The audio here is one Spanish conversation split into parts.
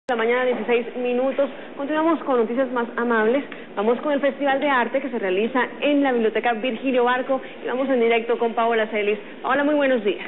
La mañana, 16 minutos. Continuamos con noticias más amables. Vamos con el Festival de Arte que se realiza en la Biblioteca Virgilio Barco y vamos en directo con Paola Celis. Paola, muy buenos días.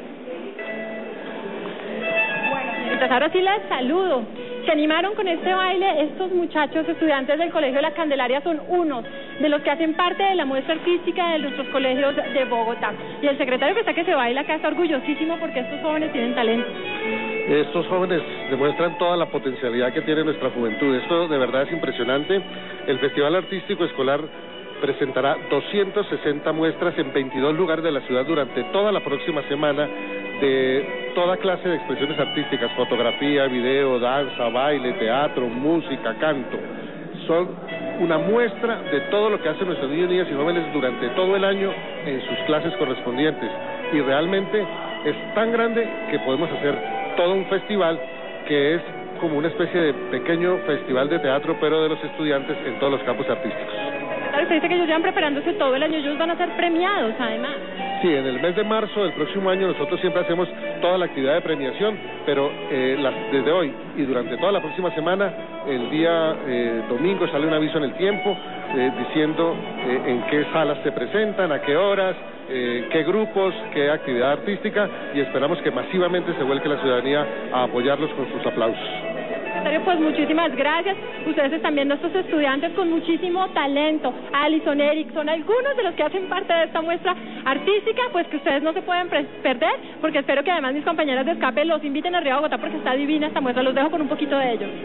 Bueno, señoritas, ahora sí las saludo. Se animaron con este baile estos muchachos estudiantes del Colegio La Candelaria, son unos de los que hacen parte de la muestra artística de nuestros colegios de Bogotá. Y el secretario que está que se baila acá está orgullosísimo porque estos jóvenes tienen talento. Estos jóvenes demuestran toda la potencialidad que tiene nuestra juventud. Esto de verdad es impresionante. El Festival Artístico Escolar presentará 260 muestras en 22 lugares de la ciudad durante toda la próxima semana de toda clase de expresiones artísticas: fotografía, video, danza, baile, teatro, música, canto. Son una muestra de todo lo que hacen nuestros niños, niñas y jóvenes durante todo el año en sus clases correspondientes. Y realmente es tan grande que podemos hacer todo un festival que es como una especie de pequeño festival de teatro, pero de los estudiantes en todos los campos artísticos. Usted dice que ellos llevan preparándose todo el año, ellos van a ser premiados además. Sí, en el mes de marzo del próximo año nosotros siempre hacemos toda la actividad de premiación, pero desde hoy y durante toda la próxima semana, el día domingo sale un aviso en El Tiempo diciendo en qué salas se presentan, a qué horas, qué grupos, qué actividad artística, y esperamos que masivamente se vuelque la ciudadanía a apoyarlos con sus aplausos. Pues muchísimas gracias. Ustedes están viendo a estos estudiantes con muchísimo talento. Alison, Eric, son algunos de los que hacen parte de esta muestra artística, pues que ustedes no se pueden perder, porque espero que además mis compañeras de escape los inviten arriba a Bogotá porque está divina esta muestra. Los dejo con un poquito de ellos.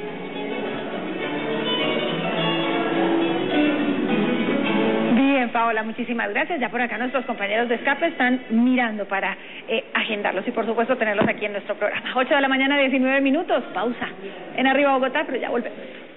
Bien, Paola, muchísimas gracias. Ya por acá nuestros compañeros de escape están mirando para agendarlos y por supuesto tenerlos aquí en nuestro programa. 8 de la mañana, 19 minutos, pausa en Arriba Bogotá, pero ya volvemos.